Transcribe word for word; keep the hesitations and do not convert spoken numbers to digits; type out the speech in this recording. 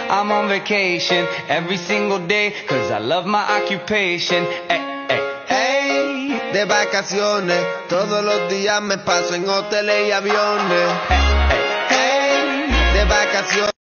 I'm on vacation every single day, cause I love my occupation. Hey, hey, hey. De vacaciones, todos los días me paso en hoteles y aviones. Hey, hey, hey. De vacaciones.